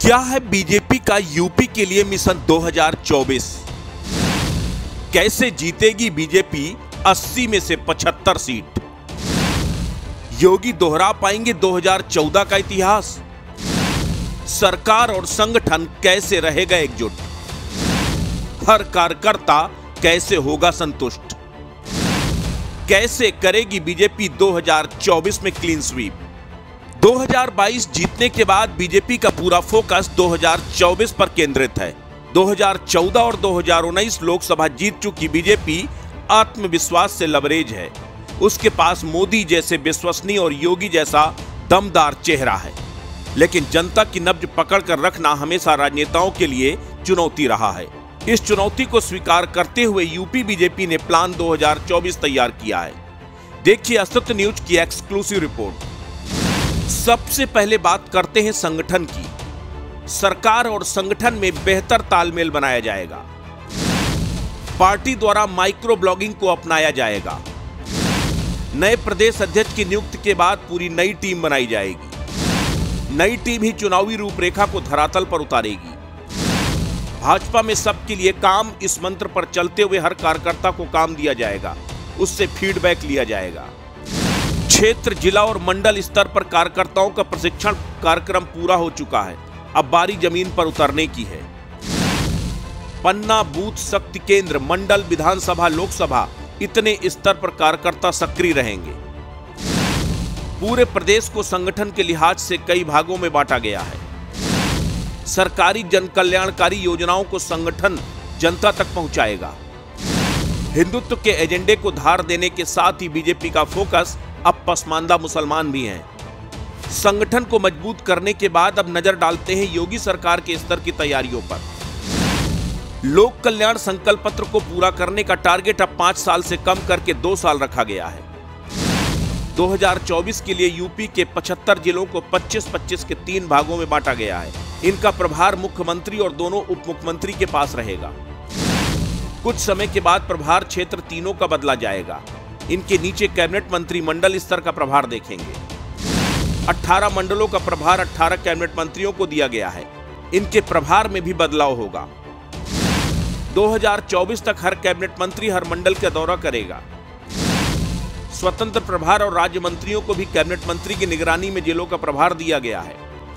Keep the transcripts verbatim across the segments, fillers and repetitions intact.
क्या है बीजेपी का यूपी के लिए मिशन दो हज़ार चौबीस? कैसे जीतेगी बीजेपी अस्सी में से पचहत्तर सीट? योगी दोहरा पाएंगे दो हज़ार चौदह का इतिहास? सरकार और संगठन कैसे रहेगा एकजुट? हर कार्यकर्ता कैसे होगा संतुष्ट? कैसे करेगी बीजेपी दो हज़ार चौबीस में क्लीन स्वीप? दो हज़ार बाईस जीतने के बाद बीजेपी का पूरा फोकस दो हज़ार चौबीस पर केंद्रित है। दो हज़ार चौदह और दो हज़ार उन्नीस लोकसभा जीत चुकी बीजेपी आत्मविश्वास से लबरेज है। उसके पास मोदी जैसे विश्वसनीय और योगी जैसा दमदार चेहरा है। लेकिन जनता की नब्ज पकड़कर रखना हमेशा राजनेताओं के लिए चुनौती रहा है। इस चुनौती को स्वीकार करते हुए यूपी बीजेपी ने प्लान दो हज़ार चौबीस तैयार किया है। देखिए अस्तित्व न्यूज की एक्सक्लूसिव रिपोर्ट। सबसे पहले बात करते हैं संगठन की। सरकार और संगठन में बेहतर तालमेल बनाया जाएगा। पार्टी द्वारा माइक्रो ब्लॉगिंग को अपनाया जाएगा। नए प्रदेश अध्यक्ष की नियुक्ति के बाद पूरी नई टीम बनाई जाएगी। नई टीम ही चुनावी रूपरेखा को धरातल पर उतारेगी। भाजपा में सबके लिए काम, इस मंत्र पर चलते हुए हर कार्यकर्ता को काम दिया जाएगा, उससे फीडबैक लिया जाएगा। क्षेत्र, जिला और मंडल स्तर पर कार्यकर्ताओं का प्रशिक्षण कार्यक्रम पूरा हो चुका है। अब बारी जमीन पर उतरने की है। पन्ना, बूथ शक्ति केंद्र, मंडल, विधानसभा, लोकसभा, इतने स्तर पर कार्यकर्ता सक्रिय रहेंगे। पूरे प्रदेश को संगठन के लिहाज से कई भागों में बांटा गया है। सरकारी जन कल्याणकारी योजनाओं को संगठन जनता तक पहुंचाएगा। हिंदुत्व के एजेंडे को धार देने के साथ ही बीजेपी का फोकस अब पसमानदा मुसलमान भी हैं। संगठन को मजबूत करने के बाद अब नजर डालते हैं योगी सरकार के स्तर की तैयारियों पर। लोक कल्याण संकल्प पत्र को पूरा करने का टारगेट अब पांच साल से कम करके दो साल रखा गया है। दो हज़ार चौबीस के लिए यूपी के पचहत्तर जिलों को पच्चीस पच्चीस के तीन भागों में बांटा गया है। इनका प्रभार मुख्यमंत्री और दोनों उप मुख्यमंत्री के पास रहेगा। कुछ समय के बाद प्रभार क्षेत्र तीनों का बदला जाएगा। इनके नीचे कैबिनेट मंत्री मंडल स्तर का प्रभार देखेंगे। अठारह मंडलों का प्रभार अठारह कैबिनेट मंत्रियों को दिया गया है। इनके प्रभार में भी बदलाव होगा। दो हज़ार चौबीस तक हर कैबिनेट मंत्री हर मंडल का दौरा करेगा। स्वतंत्र प्रभार और राज्य मंत्रियों को भी कैबिनेट मंत्री की निगरानी में जिलों का प्रभार दिया गया है।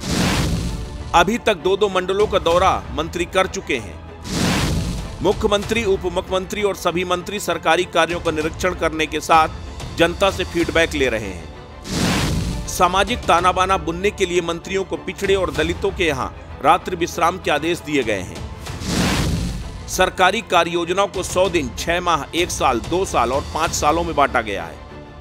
अभी तक दो दो मंडलों का दौरा मंत्री कर चुके हैं। मुख्यमंत्री, उप मुख्यमंत्री और सभी मंत्री सरकारी कार्यों का निरीक्षण करने के साथ जनता से फीडबैक ले रहे हैं। सामाजिक ताना बाना बुनने के लिए मंत्रियों को पिछड़े और दलितों के यहां रात्रि विश्राम के आदेश दिए गए हैं। सरकारी कार्य योजनाओं को सौ दिन, छह माह, एक साल, दो साल और पांच सालों में बांटा गया है।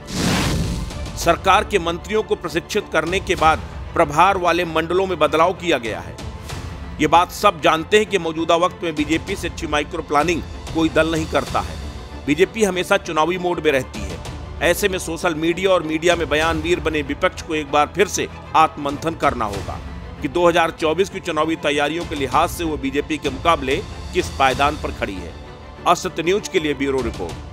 सरकार के मंत्रियों को प्रशिक्षित करने के बाद प्रभार वाले मंडलों में बदलाव किया गया है। ये बात सब जानते हैं कि मौजूदा वक्त में बीजेपी से अच्छी माइक्रो प्लानिंग कोई दल नहीं करता है। बीजेपी हमेशा चुनावी मोड में रहती है। ऐसे में सोशल मीडिया और मीडिया में बयानवीर बने विपक्ष को एक बार फिर से आत्ममंथन करना होगा कि दो हज़ार चौबीस की चुनावी तैयारियों के लिहाज से वो बीजेपी के मुकाबले किस पायदान पर खड़ी है। अस्तित्व न्यूज के लिए ब्यूरो रिपोर्ट।